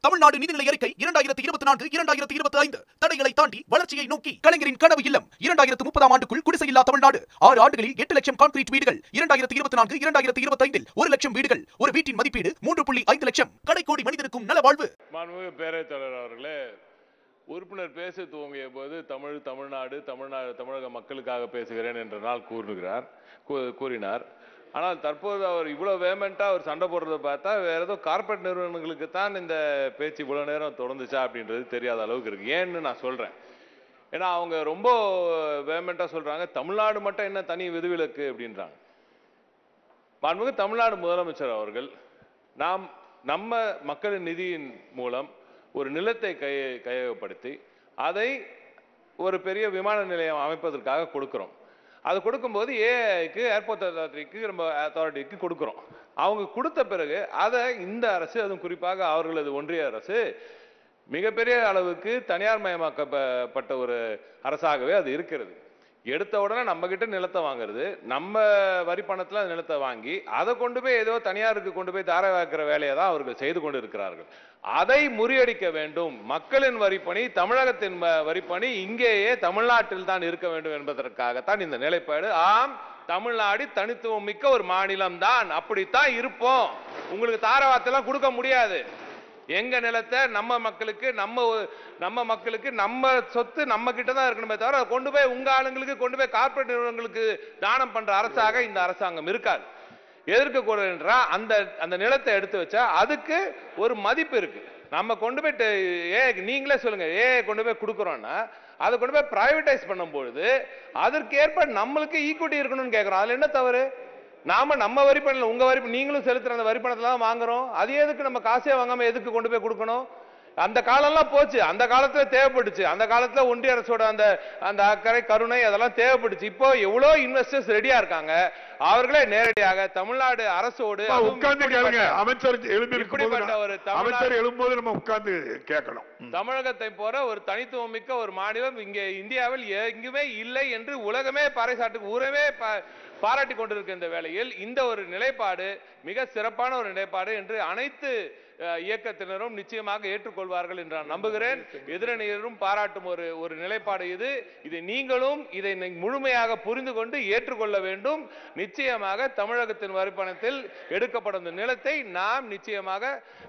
தமிழ்நாடு நிதிநிலை அறிக்கை 2024-2025 தடைகளை தாண்டி வளர்ச்சியை நோக்கி கலைஞரின் கனவு இல்லம் 2030ஆம் ஆண்டுக்குள் குடிசையில்லா தமிழ்நாடு 6 ஆண்டுகளில் 8 லட்சம் கான்கிரீட் வீடுகள் 2024-2025 1 லட்சம் வீடுகள் ஒரு வீட்டின் மதிப்பீடு 3.5 லட்சம் கடைக்கோடி மனிதனுக்கும் நலவாழ்வு. மாண்புமிகு பேரவைத் தலைவர் அவர்களே, உறுப்பினர் பேச துவங்கிய போது தமிழக மக்களுக்காக பேசுகிறேன் என்ற நாள் கூறினார். ஆனால் தற்போது அவர் இவ்வளவு வேமெண்டா அவர் சண்டை போடுறதை பார்த்தா வேற ஏதோ கார்பரேட் நிறுவனங்களுக்கு தான் இந்த பேச்சு இவ்வளவு நேரம் தொடர்ந்துச்சா அப்படின்றது தெரியாத அளவுக்கு இருக்கு. ஏன்னு நான் சொல்றேன், ஏன்னா அவங்க ரொம்ப வேமெண்டா சொல்றாங்க தமிழ்நாடு மட்டும் என்ன தனி விதிவிலக்கு அப்படின்றாங்க. மாண்புமிகு தமிழ்நாடு முதலமைச்சர் அவர்கள் நம்ம மக்களின் நிதியின் மூலம் ஒரு நிலத்தை கையகப்படுத்தி அதை ஒரு பெரிய விமான நிலையம் அமைப்பதற்காக கொடுக்கிறோம். அது கொடுக்கும்போது ஏஐக்கு ஏர்போர்ட் அத்தாரிட்டிக்கு கொடுக்குறோம். அவங்க கொடுத்த பிறகு அதை இந்த அரசு, அதுவும் குறிப்பாக அவர்களது ஒன்றிய அரசு மிகப்பெரிய அளவுக்கு தனியார் மயமாக்கப்பட்ட ஒரு அரசாகவே அது இருக்கிறது. எடுத்த உடனே நம்ம கிட்ட நிலத்தை வாங்குறது, நம்ம வரி பணத்துல நிலத்தை வாங்கி அதை கொண்டு போய் ஏதோ தனியாருக்கு கொண்டு போய் தாரை வாக்குற வேலையை தான் அவர்கள் செய்து கொண்டு இருக்கிறார்கள். அதை முறியடிக்க வேண்டும். மக்களின் வரிப்பணி, தமிழகத்தின் வரிப்பணி இங்கேயே தமிழ்நாட்டில் தான் இருக்க வேண்டும் என்பதற்காகத்தான் இந்த நிலைப்பாடு. ஆம், தமிழ்நாடு தனித்துவம் மிக்க ஒரு மாநிலம் தான், அப்படித்தான் இருப்போம். உங்களுக்கு தாரவாத்தெல்லாம் கொடுக்க முடியாது. எங்க நிலத்தை நம்ம மக்களுக்கு நம்ம சொத்து நம்ம கிட்ட தான் இருக்கணுமே தவிர கொண்டு போய் உங்க ஆளுங்களுக்கு கொண்டு போய் கார்பரேட் நிறுவனங்களுக்கு தானம் பண்ற அரசாக இந்த அரசாங்கம் இருக்காது. எதிர்க்கக்கூடாது என்றா அந்த நிலத்தை எடுத்து வச்சா அதுக்கு ஒரு மதிப்பு இருக்கு. நம்ம கொண்டு போய் நீங்களே சொல்லுங்க, கொண்டு போய் கொடுக்குறோம்னா அதை கொண்டு போய் பிரைவேடைஸ் பண்ணும்போது அதற்கேற்ப நம்மளுக்கு ஈக்குவிட்டி இருக்கணும்னு கேட்கிறோம். அதுல என்ன தவறு? நம்ம வரி பணம், உங்க வரி நீங்களும் செலுத்துற அந்த வரி பணத்துல தான் வாங்குறோம். அது எதுக்கு நம்ம காசே வாங்காம எதுக்கு கொண்டு போய் கொடுக்கணும்? அந்த காலம்லாம் போச்சு. அந்த காலத்துல தேவைப்பட்டுச்சு. அந்த காலத்துல ஒன்றிய அரசோட அந்த அக்கறை, கருணை அதெல்லாம் தேவைப்பட்டுச்சு. இப்போ எவ்வளவு இன்வெஸ்டர்ஸ் ரெடியா இருக்காங்க. அவர்களே நேரடியாக தமிழ்நாடு அரசோடு உட்கார்ந்து கேளுங்க. அமைச்சர் எழும்போது நம்ம உட்கார்ந்து கேட்கணும். தமிழகத்தை போற ஒரு தனித்துவம் மிக்க ஒரு மாநிலம் இங்கே இந்தியாவில் எங்குமே இல்லை என்று உலகமே ஊரவே பாராட்டி கொண்டிருக்கிற இந்த வேளையில் இந்த ஒரு நிலைப்பாடு மிக சிறப்பான ஒரு நிலைப்பாடு என்று அனைத்து இயக்கத்தினரும் நிச்சயமாக ஏற்றுக்கொள்வார்கள் என்று நான் நம்புகிறேன். எதிரணியரும் பாராட்டும் ஒரு நிலைப்பாடு இது. இதை நீங்களும் இதை முழுமையாக புரிந்து கொண்டு ஏற்றுக்கொள்ள வேண்டும். நிச்சயமாக தமிழகத்தின் வரிப்பணத்தில் எடுக்கப்படும் நிலத்தை நாம் நிச்சயமாக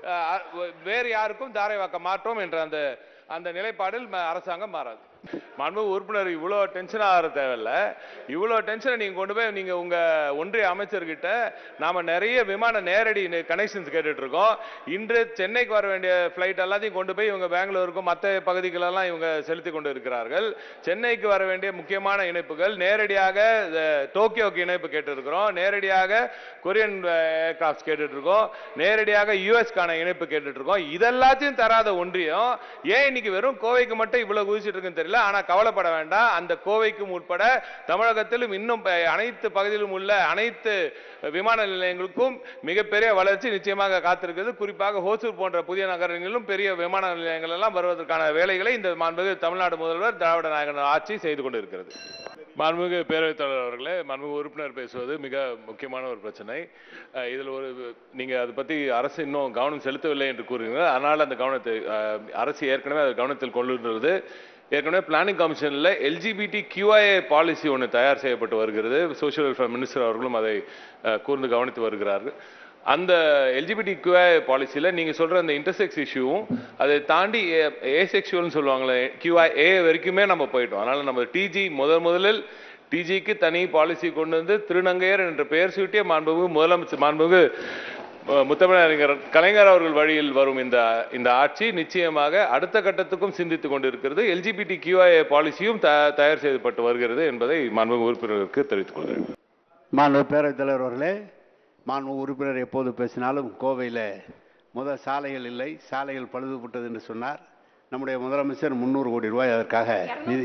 வேறு யாருக்கும் தாரை வாக்க மாட்டோம் என்ற அந்த நிலைப்பாடில் அரசாங்கம் மாறாது. மாண்புமிகு உறுப்பினர் இவ்வளோ டென்ஷன் ஆகிற தேவையில்ல. இவ்வளோ டென்ஷனை நீங்க கொண்டு போய் நீங்க உங்க ஒன்றிய அமைச்சர்கிட்ட நாம நிறைய விமான நேரடி கனெக்ஷன்ஸ் கேட்டுட்டு இருக்கோம். இன்று சென்னைக்கு வர வேண்டிய பிளைட் எல்லாத்தையும் கொண்டு போய் இவங்க பெங்களூருக்கும் மற்ற பகுதிகளெல்லாம் இவங்க செலுத்தி கொண்டு இருக்கிறார்கள். சென்னைக்கு வர வேண்டிய முக்கியமான இணைப்புகள் நேரடியாக டோக்கியோக்கு இணைப்பு கேட்டு இருக்கிறோம், நேரடியாக கொரியன் ஏர்கிராப்ட் கேட்டுட்டு இருக்கோம், நேரடியாக யுஎஸ்கான இணைப்பு கேட்டுட்டு இருக்கோம். இதெல்லாத்தையும் தராத ஒன்றியம் ஏன் இன்னைக்கு வெறும் கோவைக்கு மட்டும் இவ்வளவு குதிச்சிட்டு இருக்குன்னு தெரியல. ஆனா கவலைப்பட வேண்டாம், அந்த கோவைக்கும் உட்பட தமிழகத்திலும் இன்னும் அனைத்து பகுதியிலும் உள்ள அனைத்து விமான நிலையங்களுக்கும் மிகப்பெரிய வளர்ச்சி நிச்சயமாக காத்திருக்கிறது. குறிப்பாக ஹோசூர் போன்ற புதிய நகரங்களிலும் பெரிய விமான நிலையங்கள் எல்லாம் வருவதற்கான வேலைகளை இந்த மாண்புமிகு தமிழ்நாடு முதல்வர் திராவிட நாயகர் ஆட்சி செய்து கொண்டிருக்கிறது. மாண்புமிகு பேரவைத் தலைவர் அவர்களே, மாண்புமிகு உறுப்பினர் பேசுவது மிக முக்கியமான ஒரு பிரச்சனை. இதில் நீங்க அதை பத்தி அரசு இன்னும் கவனம் செலுத்தவில்லை என்று கூறுகிறீங்க. அதனால அந்த கவனத்தை அரசு ஏற்கனவே அதை கவனத்தில் கொண்டுள்ளது. ஏற்கனவே பிளானிங் கமிஷன்ல எல்ஜிபிடி QIA பாலிசி ஒன்று தயார் செய்யப்பட்டு வருகிறது. சோசியல் வெல்ஃபேர் மினிஸ்டர் அவர்களும் அதை கூர்ந்து கவனித்து வருகிறார்கள். அந்த எல்ஜிபிடி QIA பாலிசியில நீங்க சொல்ற அந்த இன்டர்செக்ஸ் இஷ்யூவும் அதை தாண்டி ஏசெக்சுவல்னு சொல்லுவாங்களே QIA வரைக்குமே நம்ம போயிட்டோம். அதனால நம்ம முதலில் டிஜிக்கு தனி பாலிசி கொண்டு வந்து திருநங்கையர் என்ற பெயர் சூட்டிய மாண்புமிகு முத்தமிழறிஞர் கலைஞர் அவர்கள் வழியில் வரும் இந்த ஆட்சி நிச்சயமாக அடுத்த கட்டத்துக்கும் சிந்தித்துக் கொண்டிருக்கிறது. எல்ஜிபிடி QIA பாலிசியும் தயார் செய்யப்பட்டு வருகிறது என்பதை மாண்புமிகு உறுப்பினருக்கு தெரிவித்துக் கொள்கிறேன். மாண்புமிகு பேரவைத் தலைவர் அவர்களே, மாண்புமிகு உறுப்பினர் எப்போது பேசினாலும் கோவையில் முதல் சாலைகள் இல்லை, சாலைகள் பழுதுபட்டது என்று சொன்னார். நம்முடைய முதலமைச்சர் 300 கோடி ரூபாய் அதற்காக நிதி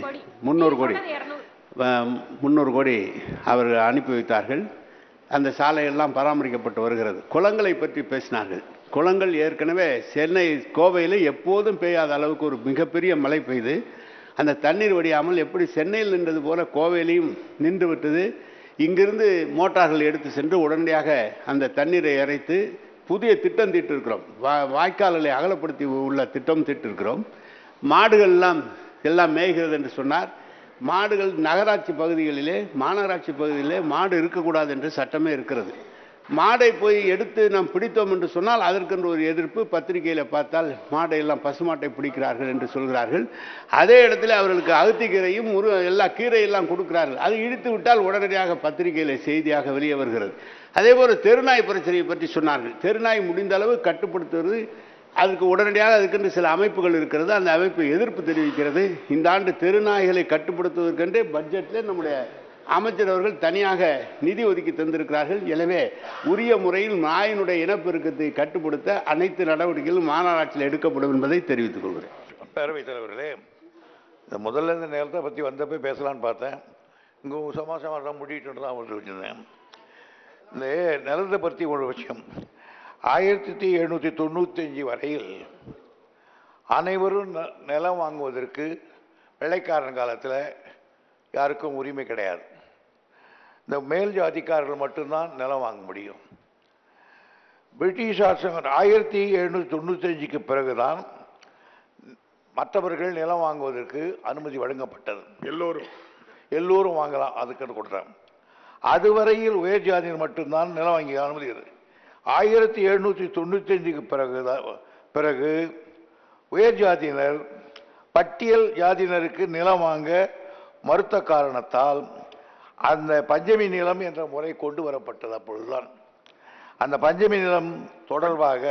300 கோடி அவர்கள் அனுப்பி வைத்தார்கள். அந்த சாலையெல்லாம் பராமரிக்கப்பட்டு வருகிறது. குளங்களை பற்றி பேசினார்கள். குளங்கள் ஏற்கனவே சென்னை கோவையில் எப்போதும் பெய்யாத அளவுக்கு ஒரு மிகப்பெரிய மழை பெய்து அந்த தண்ணீர் வடியாமல் எப்படி சென்னையில் நின்றது போல கோவையிலையும் நின்று விட்டது. இங்கிருந்து மோட்டார்கள் எடுத்து சென்று உடனடியாக அந்த தண்ணீரை இறைத்து புதிய திட்டம் தீட்டிருக்கிறோம். வாய்க்கால்களை அகலப்படுத்தி உள்ள திட்டம் தீட்டிருக்கிறோம். மாடுகள் எல்லாம் மேய்கிறது என்று சொன்னார். மாடுகள் நகராட்சி பகுதிகளிலே, மாநகராட்சி பகுதியிலே மாடு இருக்கக்கூடாது என்று சட்டமே இருக்கிறது. மாடை போய் எடுத்து நாம் பிடித்தோம் என்று சொன்னால் அதற்கென்று ஒரு எதிர்ப்பு. பத்திரிகையில் பார்த்தால் மாடை எல்லாம் பசுமாட்டை பிடிக்கிறார்கள் என்று சொல்கிறார்கள். அதே இடத்துல அவர்களுக்கு அகத்திக்கீரையும் எல்லா கீரையெல்லாம் கொடுக்கிறார்கள். அது இழுத்து விட்டால் உடனடியாக பத்திரிகையில் செய்தியாக வெளியே வருகிறது. அதே போல தெருநாய் பிரச்சனையை பற்றி சொன்னார்கள். தெருநாய் முடிந்த அளவு கட்டுப்படுத்துவது, அதுக்கு உடனடியாக அதுக்கென்று சில அமைப்புகள் இருக்கிறது. அந்த அமைப்பு எதிர்ப்பு தெரிவிக்கிறது. இந்த ஆண்டு தெருநாய்களை கட்டுப்படுத்துவதற்கென்றே பட்ஜெட்டில் நம்முடைய அமைச்சர் அவர்கள் தனியாக நிதி ஒதுக்கி தந்திருக்கிறார்கள். எனவே உரிய முறையில் நாயினுடைய இனப்பெருக்கத்தை கட்டுப்படுத்த அனைத்து நடவடிக்கைகளும் மாநகராட்சியில் எடுக்கப்படும் என்பதை தெரிவித்துக் கொள்கிறேன். பேரவைத் தலைவர்களே, இந்த முதல்ல இந்த நிலத்தை பற்றி வந்தப்போ பேசலான்னு பார்த்தேன். இங்கே சமாசாரம் முடிட்டு தான் வந்து வச்சுருந்தேன். இந்த நிலத்தை பற்றி ஒரு விஷயம், 1795 வரையில் அனைவரும் நிலம் வாங்குவதற்கு வெள்ளைக்காரன் காலத்தில் யாருக்கும் உரிமை கிடையாது. இந்த மேல் ஜாதிக்காரர்கள் மட்டும்தான் நிலம் வாங்க முடியும். பிரிட்டிஷ் அரசாங்கம் 1795க்கு பிறகுதான் மற்றவர்கள் நிலம் வாங்குவதற்கு அனுமதி வழங்கப்பட்டது. எல்லோரும் வாங்கலாம், அதுக்கு கொடுத்தாங்க. அதுவரையில் உயர் ஜாதியினர் மட்டும்தான் நிலம் வாங்கி அனுமதி. 1795க்கு பிறகு உயர் ஜாதியினர் பட்டியல் ஜாதியினருக்கு நிலம் வாங்க மறுத்த காரணத்தால் அந்த பஞ்சமி நிலம் என்ற முறை கொண்டு வரப்பட்டது. அப்பொழுதுதான் அந்த பஞ்சமி நிலம் தொடர்பாக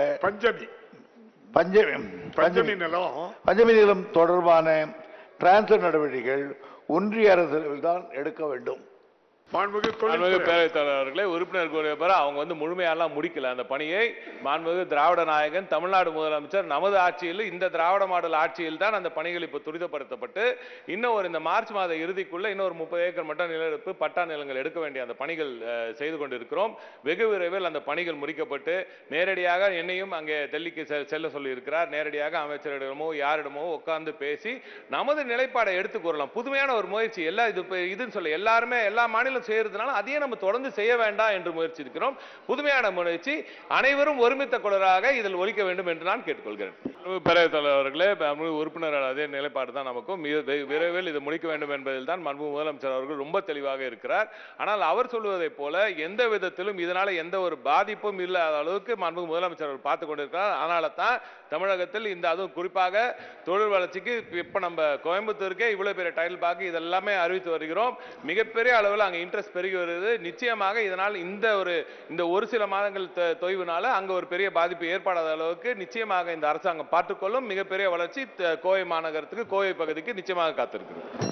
பஞ்சமி நிலம் தொடர்பான டிரான்ஸ்பர் நடவடிக்கைகள் ஒன்றிய அரசில் தான் எடுக்க வேண்டும். பேரவைத் தலைவர்களே, உறுப்பினர் கூறிய பிறகு அவங்க முழுமையெல்லாம் முடிக்கல அந்த பணியை. மாண்புமிகு திராவிட நாயகன் தமிழ்நாடு முதலமைச்சர் நமது ஆட்சியில், இந்த திராவிட மாடல் ஆட்சியில் தான் அந்த பணிகள் இப்போ துரிதப்படுத்தப்பட்டு இன்னும் இந்த மார்ச் மாத இறுதிக்குள்ள இன்னொரு 30 ஏக்கர் மட்டும் நிலெடுப்பு பட்டா நிலங்கள் எடுக்க வேண்டிய அந்த பணிகள் செய்து கொண்டிருக்கிறோம். வெகு விரைவில் அந்த பணிகள் முடிக்கப்பட்டு நேரடியாக என்னையும் அங்கே டெல்லிக்கு செல்ல சொல்லி இருக்கிறார். நேரடியாக அமைச்சரிடமோ யாரிடமோ உட்கார்ந்து பேசி நமது நிலைப்பாடை எடுத்துக் கூறலாம். புதுமையான ஒரு முயற்சி. இதுன்னு சொல்ல எல்லாருமே எல்லா மாநிலம் செய்யறதுனால அதையே நம்ம தொடர்ந்து செய்ய வேண்டாம் என்று முயற்சி இருக்கிறோம். புதுமையான முயற்சி, அனைவரும் ஒருமித்த குரலாக இதில் ஒலிக்க வேண்டும் என்று நான் கேட்டுக்கொள்கிறேன். பேரவைத் தலைவர்களே, உறுப்பினர் அதே நிலைப்பாடு தான் நமக்கும். விரைவில் இது முடிக்க வேண்டும் என்பதில் தான் மாண்பு முதலமைச்சர் அவர்கள் ரொம்ப தெளிவாக இருக்கிறார். ஆனால் அவர் சொல்வதை போல எந்த விதத்திலும் இதனால எந்த ஒரு பாதிப்பும் இல்லாத அளவுக்கு மாண்பு முதலமைச்சர் அவர் பார்த்துக் கொண்டிருக்கிறார். அதனால தான் தமிழகத்தில் இந்த அதுவும் குறிப்பாக தொழில் வளர்ச்சிக்கு இப்ப நம்ம கோயம்புத்தூருக்கே இவ்வளவு பெரிய டைட்டில் பார்க்க இதெல்லாமே அறிவித்து வருகிறோம். மிகப்பெரிய அளவில் அங்கே இன்ட்ரெஸ்ட் பெருகி வருது. நிச்சயமாக இதனால் இந்த ஒரு சில மாதங்கள் தொய்வுனால அங்க ஒரு பெரிய பாதிப்பு ஏற்படாத அளவுக்கு நிச்சயமாக இந்த அரசாங்கம் பார்த்துக்கொள்ளும். மிகப்பெரிய வளர்ச்சி கோவை மாநகரத்துக்கு, கோவை பகுதிக்கு நிச்சயமாக காத்திருக்கிறது.